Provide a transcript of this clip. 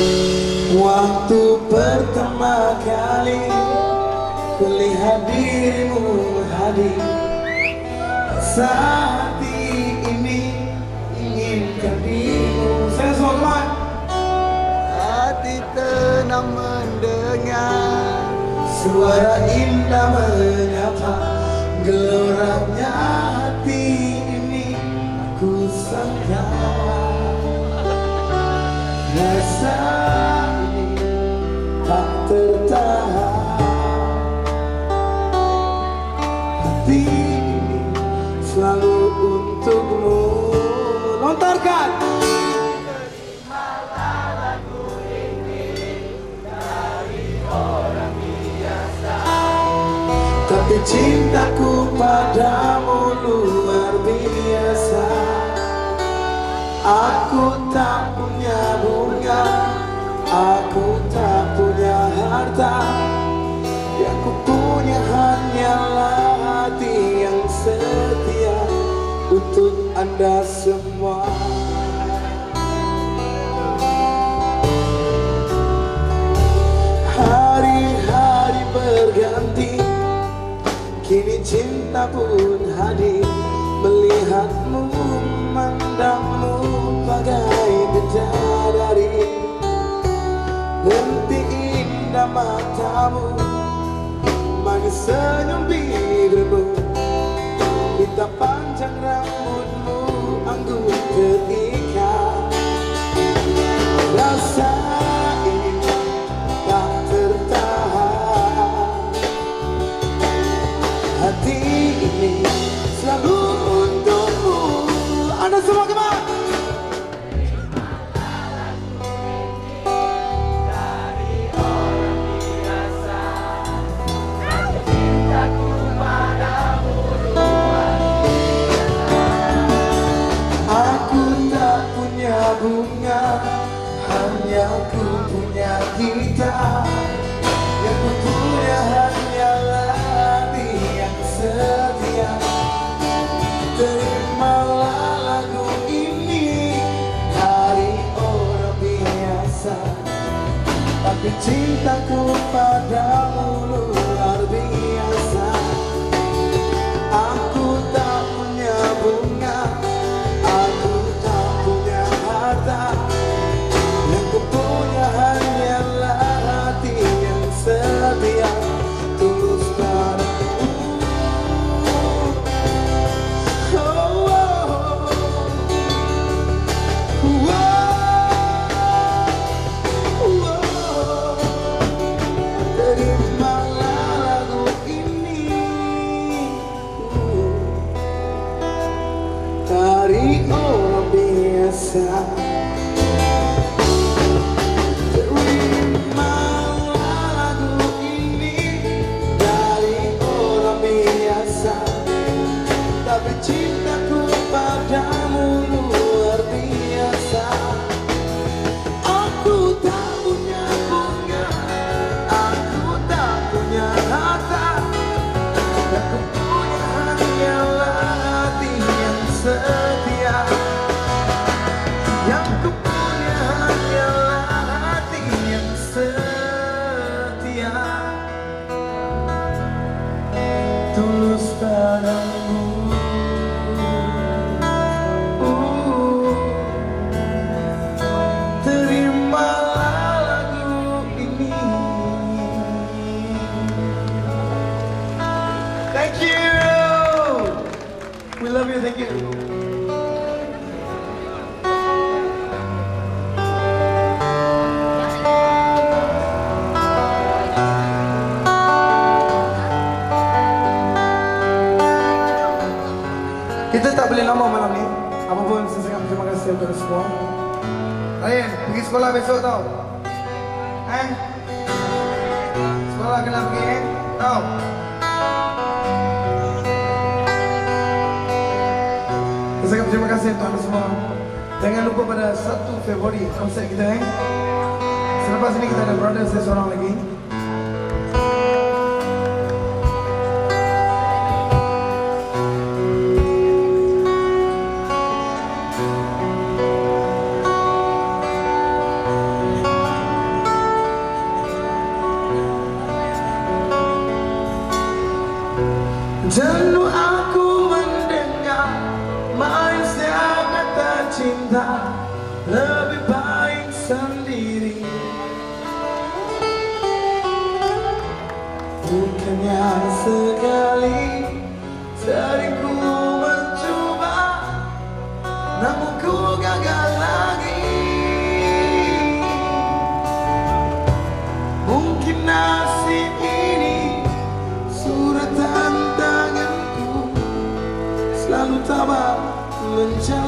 Waktu pertama kali kulihat dirimu hadir, saat ini inginkan dirimu. Saya semua teman. Hati tenang mendengar Suara indah menyapa, geloranya hati ini aku sangka. Rasa ini tak tertahan, hati ini selalu untukmu. Lontarkan. Tapi cintaku padamu luar biasa. Aku tak punya bunga, aku tak punya harta. Yang ku punya hanyalah hati yang setia untuk Anda semua. Hari-hari berganti, kini cinta pun hadir. Melihatmu, memandangmu bagai bidadari. Lentik indah matamu, manis senyum bibirmu, hitam panjang rambutmu, anggun terikat. Rasa ini tak tertahan, hati ini selalu untukmu. Anda semua kemana? Bunga, hanya ku punya kita. Yang ku punya hanyalah hati yang setia. Terimalah lagu ini dari orang biasa, tapi cintaku padamu luar biasa. Aku tak punya bunga, aku tak punya harta. Yang ku punya hanyalah hati yang setia, tulus padamu. Oh, oh, oh, oh, oh. Terimalah lagu ini dari orang biasa. Tapi cintaku padamu luar biasa. Aku tak punya bunga, aku tak punya harta. Yang ku punya hanyalah hati yang setia. Yang ku punya hanyalah hati yang setia, tulus padamu. Thank you. We love you. Thank you. Kita tak boleh lama malam ni. Apapun saya sangat terima kasih untuk semua. Ryan, pergi sekolah besok tau. Sekolah kena pergi tau. Saya terima kasih untuk anda semua. Jangan lupa pada 1 Februari konsert kita. Selepas ini kita ada brother saya seorang lagi. hanya sekali dariku mencoba, namun ku gagal lagi. Mungkin nasib ini surat tantanganku, selalu tabah mencari